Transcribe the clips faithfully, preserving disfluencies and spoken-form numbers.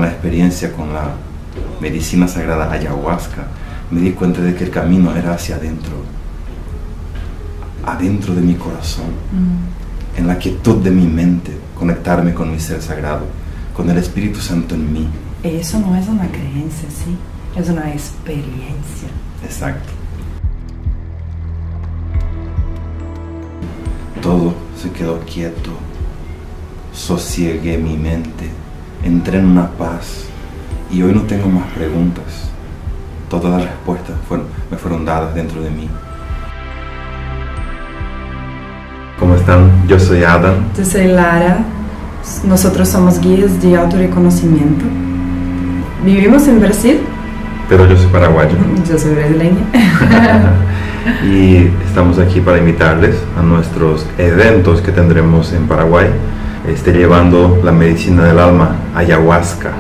experiencia con la medicina sagrada ayahuasca, me di cuenta de que el camino era hacia adentro, adentro de mi corazón, mm. en la quietud de mi mente, conectarme con mi ser sagrado, con el Espíritu Santo en mí. Eso no es una creencia, ¿sí? Es una experiencia. Exacto. Todo se quedó quieto, sosiegué mi mente, entré en una paz y hoy no tengo más preguntas. Todas las respuestas fueron, me fueron dadas dentro de mí. ¿Cómo están? Yo soy Adam. Yo soy Lara. Nosotros somos guías de autorreconocimiento. Vivimos en Brasil. Pero yo soy paraguayo. Yo soy brasileña. Y estamos aquí para invitarles a nuestros eventos que tendremos en Paraguay, este, llevando la medicina del alma, ayahuasca.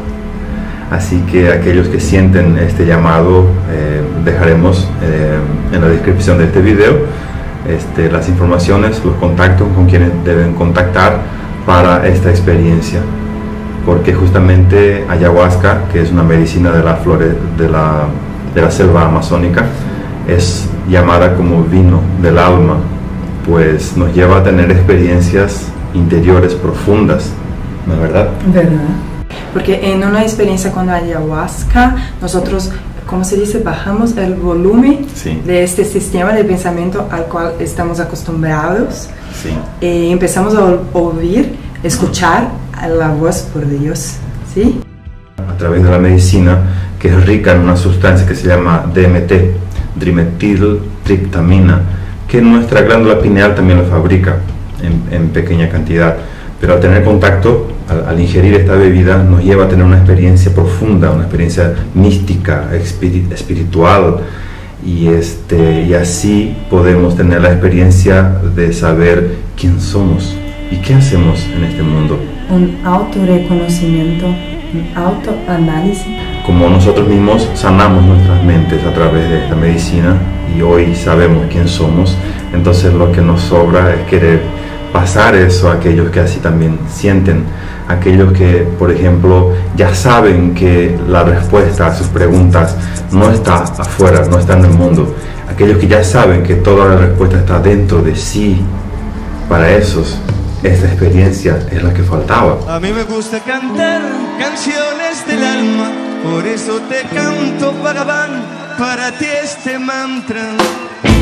Así que aquellos que sienten este llamado, eh, dejaremos eh, en la descripción de este video este, las informaciones, los contactos con quienes deben contactar para esta experiencia. Porque justamente ayahuasca, que es una medicina de la flores de la, de la selva amazónica, es llamada como vino del alma, pues nos lleva a tener experiencias interiores profundas, ¿no es verdad? Verdad. Porque en una experiencia con ayahuasca, nosotros, como se dice, bajamos el volumen sí. de este sistema de pensamiento al cual estamos acostumbrados sí. y empezamos a oír, escuchar a la voz por Dios, ¿sí? A través de la medicina, que es rica en una sustancia que se llama D M T, dimetiltriptamina, que nuestra glándula pineal también lo fabrica en, en pequeña cantidad. Pero al tener contacto, al, al ingerir esta bebida, nos lleva a tener una experiencia profunda, una experiencia mística, espirit, espiritual, y, este, y así podemos tener la experiencia de saber quién somos y qué hacemos en este mundo. Un autorreconocimiento, un autoanálisis. Como nosotros mismos sanamos nuestras mentes a través de esta medicina y hoy sabemos quién somos, entonces lo que nos sobra es querer pasar eso a aquellos que así también sienten, aquellos que, por ejemplo, ya saben que la respuesta a sus preguntas no está afuera, no está en el mundo, aquellos que ya saben que toda la respuesta está dentro de sí. Para esos, esta experiencia es la que faltaba. A mí me gusta cantar canciones del alma, por eso te canto, Bhagavan, para ti este mantra.